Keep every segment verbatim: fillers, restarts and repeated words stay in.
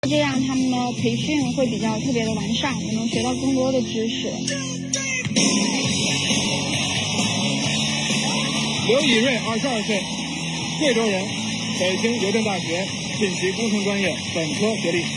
这样他们的培训会比较特别的完善，也能学到更多的知识。 刘以瑞，二十二岁，贵州人，北京邮电大学信息工程专业本科学历。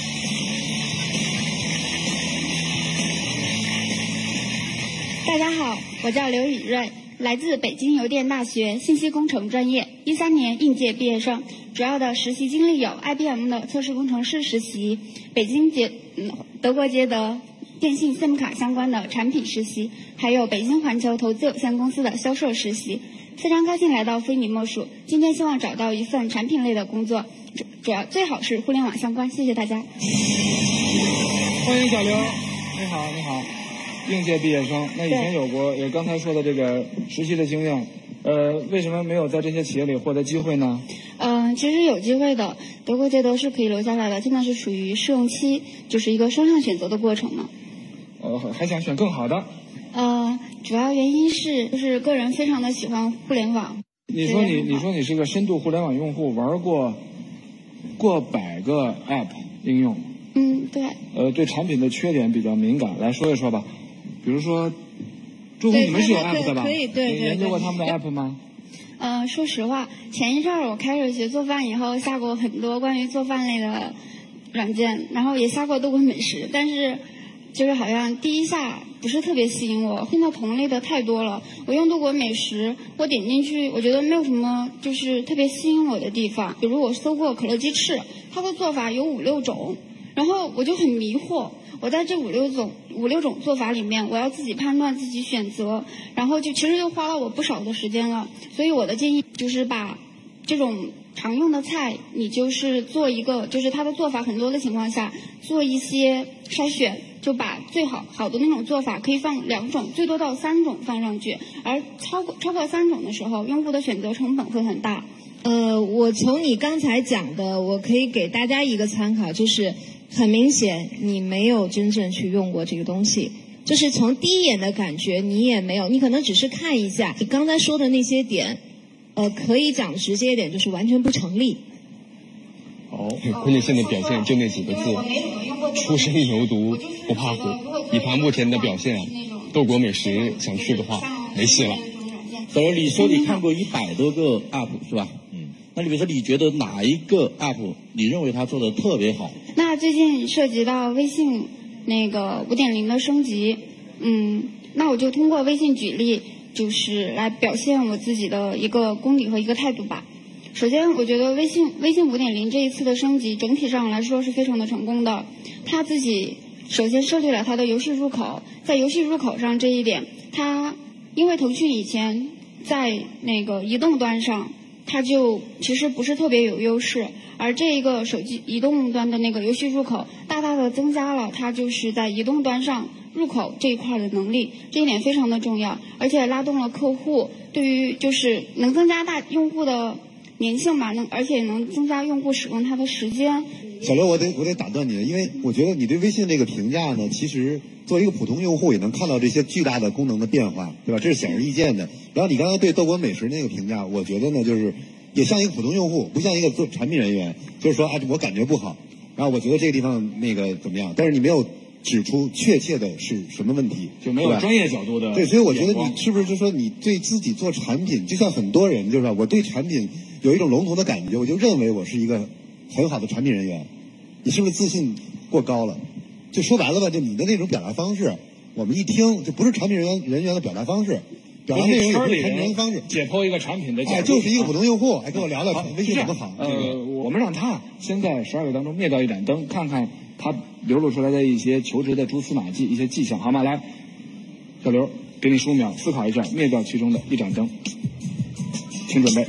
大家好，我叫刘以瑞，来自北京邮电大学信息工程专业，一三年应届毕业生。主要的实习经历有 I B M 的测试工程师实习，北京捷嗯德国捷德电信 SIM 卡相关的产品实习，还有北京环球投资有限公司的销售实习。非常高兴来到非你莫属，今天希望找到一份产品类的工作，主主要最好是互联网相关。谢谢大家。 欢迎小刘，你好，你好，应届毕业生。那以前有过也刚才说的这个实习的经验，呃，为什么没有在这些企业里获得机会呢？ 嗯、呃，其实有机会的，德国捷德是可以留下来的，现在是属于试用期，就是一个双向选择的过程呢。 呃，还想选更好的？ 呃，主要原因是就是个人非常的喜欢互联网。 你说你你说你是个深度互联网用户，玩过过百个 App 应用。 嗯，对。 呃，对产品的缺点比较敏感，来说一说吧。比如说，朱红，你们是有 App 的吧？ 可以，对对对。 你研究过他们的 App 吗？ 呃，说实话，前一阵儿我开始学做饭以后，下过很多关于做饭类的软件，然后也下过多国美食，但是就是好像第一下不是特别吸引我。现在同类的太多了，我用多国美食，我点进去，我觉得没有什么就是特别吸引我的地方。比如我搜过可乐鸡翅，它的做法有五六种，然后我就很迷惑。我在这五六种五六种做法里面，我要自己判断、自己选择，然后就其实就花了我不少的时间了。所以我的建议就是把这种常用的菜，你就是做一个，就是它的做法很多的情况下，做一些筛选，就把最好好的那种做法可以放两种，最多到三种放上去，而超过超过三种的时候，用户的选择成本会很大。 呃，我从你刚才讲的，我可以给大家一个参考，就是很明显你没有真正去用过这个东西，就是从第一眼的感觉你也没有，你可能只是看一下，你刚才说的那些点，呃，可以讲直接一点，就是完全不成立。 哦，关键现在表现就那几个字，初生牛犊不怕虎。以他目前的表现，多国美食想去的话没戏了。 小刘，你说你看过一百多个 app 是吧？嗯，那你比如说你觉得哪一个 app 你认为它做的特别好？ 那最近涉及到微信那个 五点零 的升级，嗯，那我就通过微信举例，就是来表现我自己的一个功底和一个态度吧。首先，我觉得微信微信 五点零 这一次的升级，整体上来说是非常的成功的。它自己首先设立了它的游戏入口，在游戏入口上这一点，它因为腾讯以前在那个移动端上，它就其实不是特别有优势，而这一个手机移动端的那个游戏入口，大大的增加了它就是在移动端上入口这一块的能力，这一点非常的重要，而且拉动了客户对于就是能增加大用户的粘性吧，能而且能增加用户使用它的时间。 小刘，我得我得打断你，因为我觉得你对微信这个评价呢，其实作为一个普通用户也能看到这些巨大的功能的变化，对吧？这是显而易见的。然后你刚才对多国美食那个评价，我觉得呢，就是也像一个普通用户，不像一个做产品人员，就是说啊，我感觉不好，然后我觉得这个地方那个怎么样，但是你没有指出确切的是什么问题， 就没有专业角度的。 对，所以我觉得你是不是就说你对自己做产品，就像很多人就是说我对产品有一种笼统的感觉，我就认为我是一个很好的产品人员，你是不是自信过高了？就说白了吧，就你的那种表达方式，我们一听就不是产品人员人员的表达方式，表达内容也不是产品人员方式。 解剖一个产品的角度， 哎，就是一个普通用户，哎，跟我聊聊微信怎么好。 呃，我们让他先在十二个当中灭掉一盏灯，看看他流露出来的一些求职的蛛丝马迹、一些迹象，好吗？来，小刘，给你十五秒思考一下，灭掉其中的一盏灯，请准备。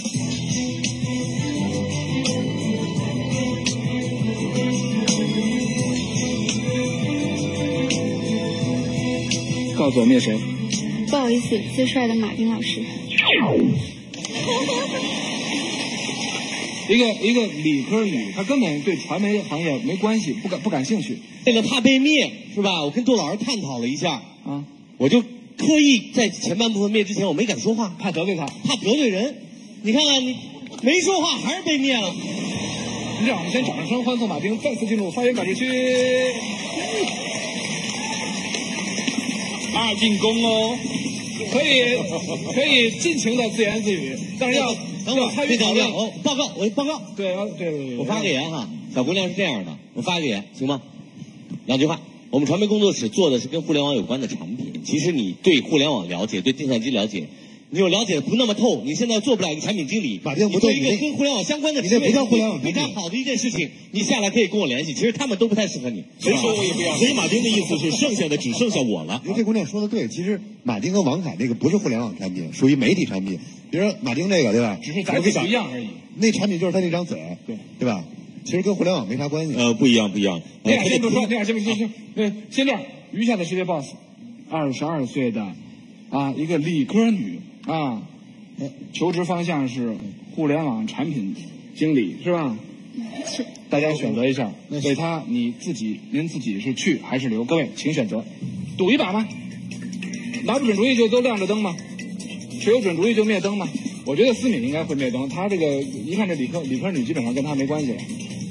告诉我灭谁？ 不好意思，最帅的马丁老师。 一个一个理科女，她根本对传媒行业没关系，不感不感兴趣。 为了怕被灭是吧？我跟杜老师探讨了一下啊， 我就刻意在前半部分灭之前，我没敢说话， 怕得罪他， 怕得罪人。你看看你没说话还是被灭了。 这样，我们先掌声欢送马丁再次进入发言感知区。二进攻哦，可以可以尽情的自言自语，但是要等会儿参与讨论。 哦，报告，我报告。 对，要对对对。 我发个言哈，小姑娘是这样的，我发个言行吗？两句话。我们传媒工作室做的是跟互联网有关的产品。其实你对互联网了解，对计算机了解，你又了解的不那么透，你现在做不了一个产品经理。 马丁， 你做一个跟互联网相关的职位， 你这不叫互联网产品。 非常好的一件事情，你下来可以跟我联系。其实他们都不太适合你。 谁说我也不要？所以马丁的意思是，剩下的只剩下我了。 因为这姑娘说的对，其实马丁跟王凯那个不是互联网产品，属于媒体产品。比如说马丁那个，对吧？ 只是载体不一样而已。 那产品就是他那张嘴，对对吧？其实跟互联网没啥关系。 呃，不一样，不一样。 那俩先不说，那俩先不行行。对，先这样。余下的世界 boss， 二十二岁的啊，一个理科女啊，求职方向是互联网产品经理，是吧？ 是。 大家选择一下，给他你自己，您自己是去还是留？各位请选择，赌一把吗？拿不准主意就都亮着灯吗？持有准主意就灭灯吗？我觉得思敏应该会灭灯，她这个一看这理科理科女基本上跟她没关系了。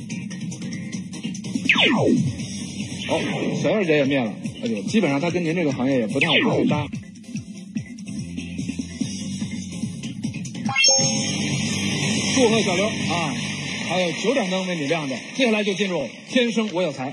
哦，小燕姐也灭了，哎对，基本上她跟您这个行业也不太不太搭。祝贺小刘啊！还有九盏灯为你亮着，接下来就进入天生我有才。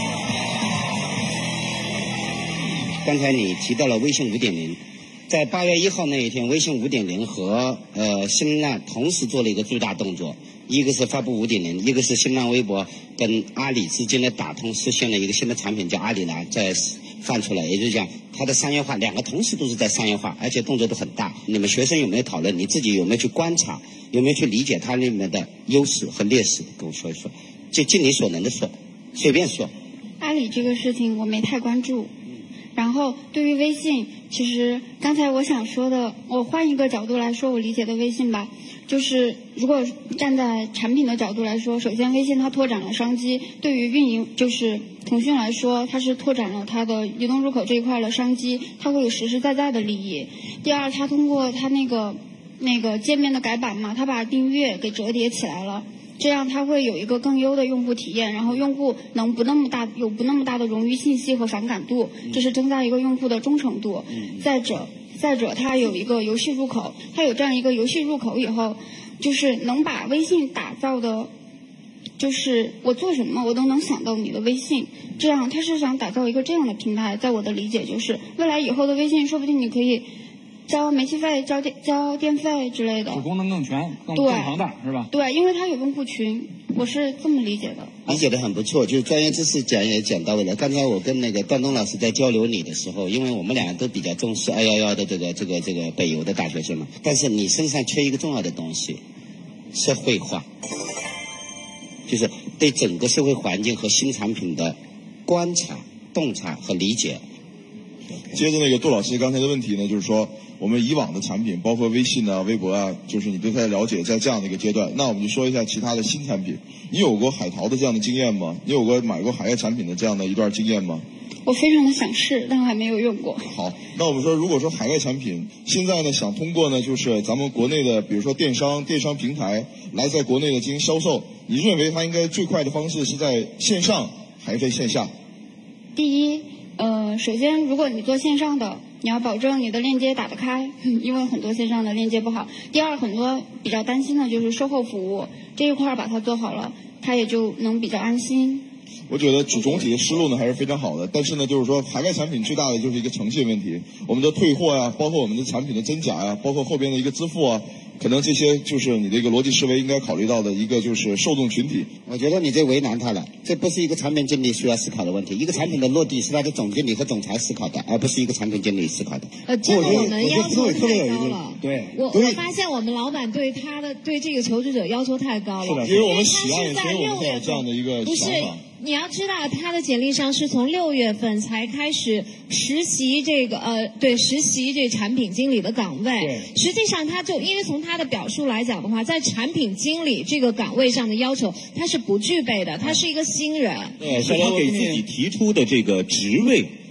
刚才你提到了微信五点零，在八月一号那一天，微信五点零和呃新浪同时做了一个巨大动作，一个是发布五点零，一个是新浪微博跟阿里之间的打通，实现了一个新的产品叫阿里蓝，在放出来，也就是讲它的商业化，两个同时都是在商业化，而且动作都很大。你们学生有没有讨论？你自己有没有去观察？有没有去理解它里面的优势和劣势？跟我说一说，就尽你所能的说，随便说。 阿里这个事情我没太关注。然后对于微信，其实刚才我想说的，我换一个角度来说我理解的微信吧，就是如果站在产品的角度来说，首先微信它拓展了商机，对于运营就是腾讯来说，它是拓展了它的移动入口这一块的商机，它会有实实在在的利益。第二，它通过它那个那个界面的改版嘛，它把订阅给折叠起来了。这样它会有一个更优的用户体验，然后用户能不那么大有不那么大的冗余信息和反感度，这是增加一个用户的忠诚度。再者再者它有一个游戏入口，它有这样一个游戏入口以后，就是能把微信打造的，就是我做什么我都能想到你的微信，这样它是想打造一个这样的平台。在我的理解就是未来以后的微信说不定你可以交煤气费、交电、交电费之类的， 功能更全、更更庞大，是吧？ 对，因为它有用户群，我是这么理解的。 理解的很不错，就是专业知识讲也讲到位了。刚才我跟那个段东老师在交流你的时候，因为我们俩都比较重视二一一的这个这个这个北邮的大学生嘛，但是你身上缺一个重要的东西，社会化，就是对整个社会环境和新产品的观察、洞察和理解。 接着那个杜老师刚才的问题呢，就是说我们以往的产品，包括微信啊、微博啊，就是你对它的了解，在这样的一个阶段，那我们就说一下其他的新产品。你有过海淘的这样的经验吗？你有过买过海外产品的这样的一段经验吗？ 我非常的想试，但我还没有用过。 好，那我们说，如果说海外产品现在呢，想通过呢，就是咱们国内的，比如说电商、电商平台来在国内的进行销售，你认为它应该最快的方式是在线上还是在线下？ 第一。呃，首先，如果你做线上的，你要保证你的链接打得开，因为很多线上的链接不好。第二，很多比较担心的就是售后服务这一块把它做好了，它也就能比较安心。 我觉得总体的思路呢还是非常好的，但是呢，就是说海外产品最大的就是一个诚信问题，我们的退货呀、啊，包括我们的产品的真假呀、啊，包括后边的一个支付啊。可能这些就是你的一个逻辑思维应该考虑到的一个就是受众群体。 我觉得你这为难他了，这不是一个产品经理需要思考的问题，一个产品的落地是他的总经理和总裁思考的，而不是一个产品经理思考的。 呃，真的我们要求太高了。 对， 我我发现我们老板对他的对这个求职者要求太高了。 是的，因为我们喜爱，所以我们才有这样的一个想法。 你要知道，他的简历上是从六月份才开始实习这个呃，对，实习这产品经理的岗位。实际上，他就因为从他的表述来讲的话，在产品经理这个岗位上的要求，他是不具备的，他是一个新人。 对，是他给自己提出的这个职位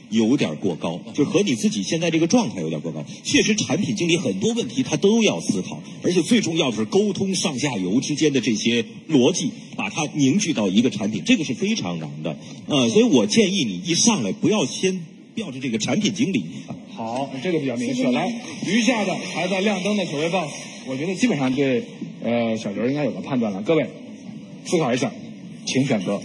有点过高，就和你自己现在这个状态有点过高。确实，产品经理很多问题他都要思考，而且最重要的是沟通上下游之间的这些逻辑，把它凝聚到一个产品，这个是非常难的。呃，所以我建议你一上来不要先吊着这个产品经理。 好，这个比较明确。来，余下的还在亮灯的九位 boss， 我觉得基本上对呃小刘应该有个判断了。各位思考一下，请选择。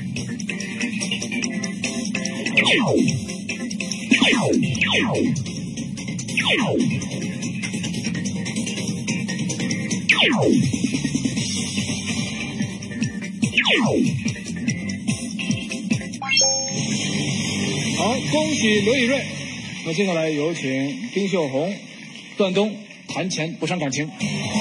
好，恭喜刘以瑞。那接下来有请丁秀红、段东谈钱不伤感情。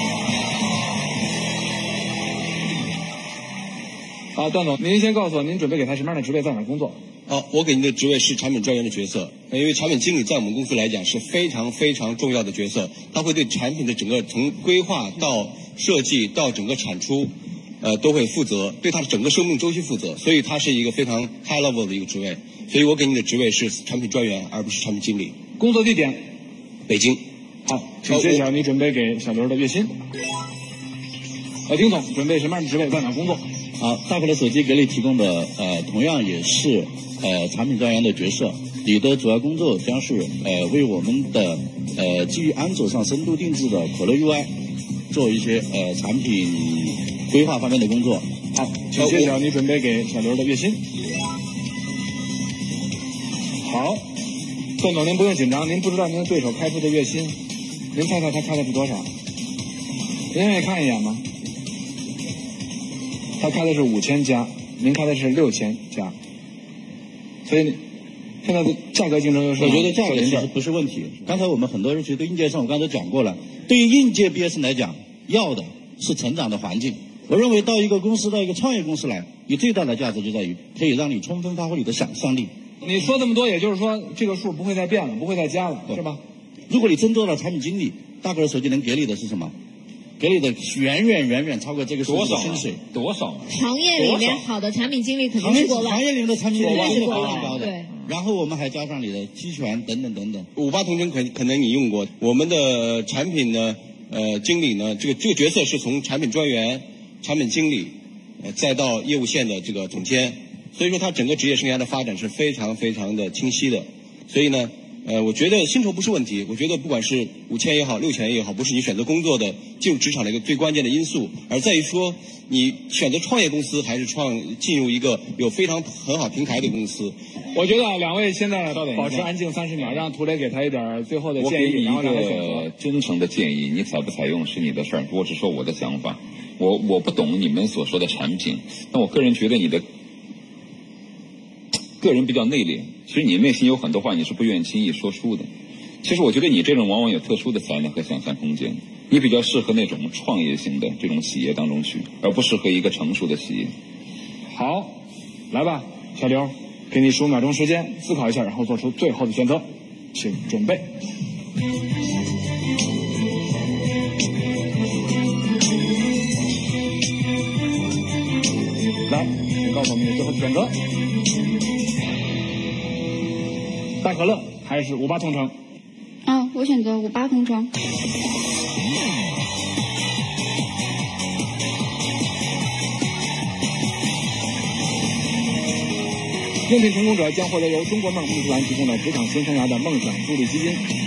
好，段总，您先告诉我，您准备给他什么样的职位，在哪工作？ 好，我给您的职位是产品专员的角色，因为产品经理在我们公司来讲是非常非常重要的角色，他会对产品的整个从规划到设计到整个产出，呃，都会负责，对它的整个生命周期负责，所以它是一个非常 high level 的一个职位，所以我给你的职位是产品专员，而不是产品经理。 工作地点？ 北京。 好，请揭晓你准备给小刘的月薪。呃，丁总准备什么样的职位，在哪工作？ 好，大可乐手机给你提供的呃，同样也是呃产品专员的角色。你的主要工作将是呃为我们的呃基于安卓上深度定制的可乐 U I 做一些呃产品规划方面的工作。 好，请揭晓你准备给小刘的月薪。好，段总您不用紧张，您不知道您的对手开出的月薪，您猜猜他开的是多少？您愿意看一眼吗？他开的是五千加，您开的是六千加，所以现在的价格竞争优势， 我觉得价格其实不是问题。刚才我们很多人觉得硬件上，我刚才讲过了，对于应届毕业生来讲，要的是成长的环境。我认为到一个公司，到一个创业公司来，你最大的价值就在于可以让你充分发挥你的想象力。 你说这么多，也就是说这个数不会再变了，不会再加了，是吧？ 如果你真做到产品经理，大个的手机能给你的是什么？给你的远远远远超过这个数字的薪水， 多少？ 行业里面好的产品经理肯定是过万， 行业里面的产品经理是非过万， 常高的。 对。 然后我们还加上你的期权等等等等。 五八同城可可能你用过，我们的产品呢，呃，经理呢，这个这个角色是从产品专员、产品经理，呃，再到业务线的这个总监，所以说他整个职业生涯的发展是非常非常的清晰的。所以呢，呃，我觉得薪酬不是问题，我觉得不管是五千也好，六千也好，不是你选择工作的进入职场的一个最关键的因素，而在于说你选择创业公司还是创进入一个有非常很好平台的公司。 我觉得啊，两位现在保持安静三十秒，让涂磊给他一点最后的建议，然后让他选择。 我给你一个真诚的建议，你采不采用是你的事儿，我只说我的想法。我我不懂你们所说的产品，但我个人觉得你的个人比较内敛，其实你内心有很多话你是不愿意轻易说出的。其实我觉得你这种往往有特殊的才能和想象空间，你比较适合那种创业型的这种企业当中去，而不适合一个成熟的企业。 好，来吧，小刘，给你十五秒钟时间思考一下，然后做出最后的选择，请准备。来，请告诉我们你最后的选择。大可乐还是五八同城？ 啊，我选择五八同城。 应聘成功者将获得由中国梦艺术团提供的职场新生涯的梦想助力基金。